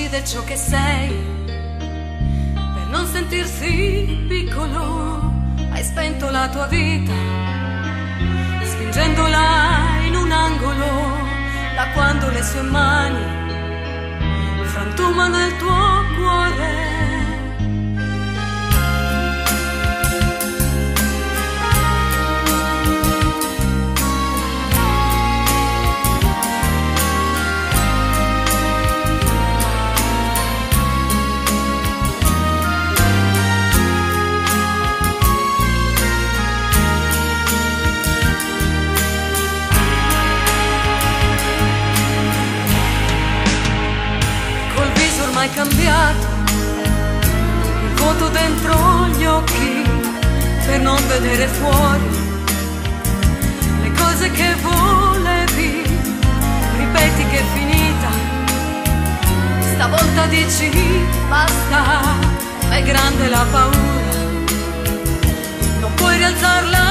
uccide ciò che sei. Per non sentirsi piccolo hai spento la tua vita, spingendola in un angolo, da quando le sue mani frantumano il tuo cuore. Ormai cambiato, il vuoto dentro gli occhi per non vedere fuori le cose che volevi. Ripeti che è finita, stavolta dici basta, è grande la paura, non puoi rialzarla